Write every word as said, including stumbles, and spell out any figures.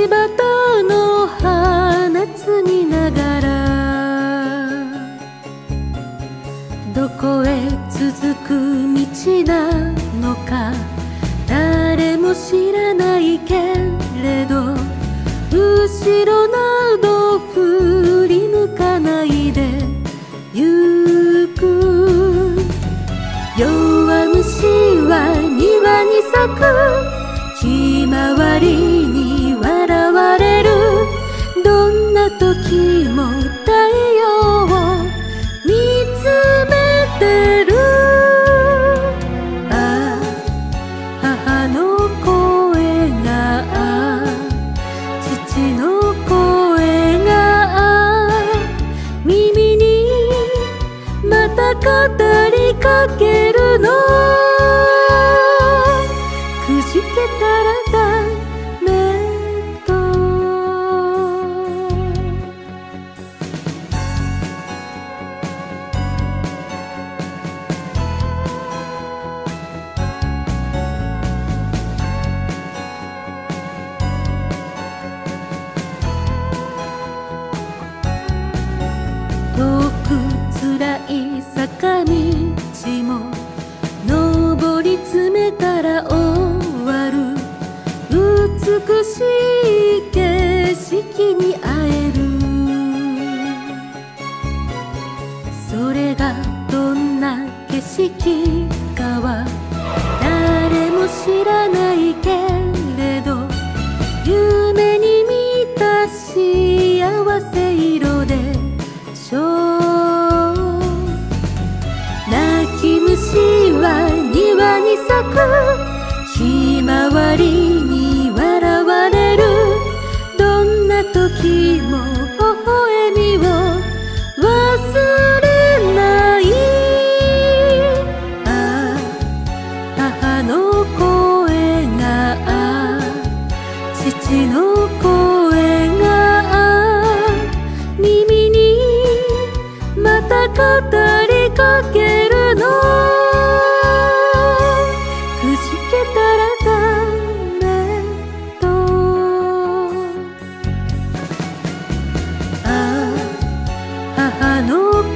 端の花摘みながら、どこへ続く道なのか誰も知らないけれど、後ろなど振り向かないでゆく。弱虫は庭に咲くひまわりに笑われる。どんな時も太陽を見つめてる。ああ母の声が、父の声が耳にまた語りかけるの。くじけたらダメと。遠くつらい坂道も登り詰めたら終わる。美しい景色に会える。それがどんな景色かは誰も知らないけれど、夢に見た幸せ色でしょう。泣き虫は庭に咲くひまわりに笑われる。どんな時も微笑みを忘れない。ああ母の声が、父の声が耳にまた語りかけるの。くじけたらダメと。ああ母の